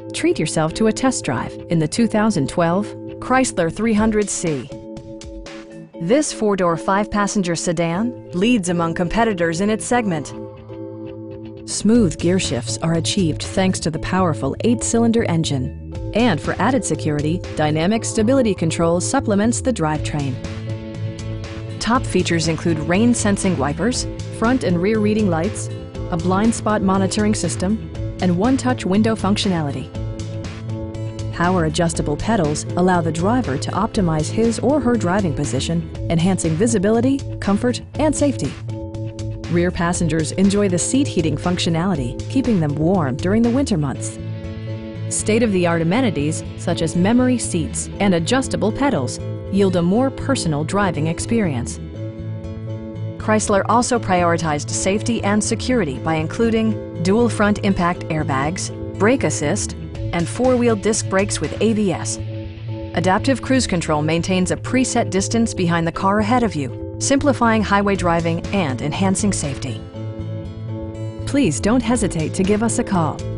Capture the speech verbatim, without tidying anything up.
Treat yourself to a test drive in the two thousand twelve Chrysler three hundred C. This four-door, five-passenger sedan leads among competitors in its segment. Smooth gear shifts are achieved thanks to the powerful eight-cylinder engine. And for added security, Dynamic Stability Control supplements the drivetrain. Top features include rain-sensing wipers, front and rear reading lights, a blind spot monitoring system, and one-touch window functionality. Power adjustable pedals allow the driver to optimize his or her driving position, enhancing visibility, comfort, and safety. Rear passengers enjoy the seat heating functionality, keeping them warm during the winter months. State-of-the-art amenities such as memory seats and adjustable pedals yield a more personal driving experience. Chrysler also prioritized safety and security by including dual front impact airbags, brake assist, and four-wheel disc brakes with A B S. Adaptive Cruise Control maintains a preset distance behind the car ahead of you, simplifying highway driving and enhancing safety. Please don't hesitate to give us a call.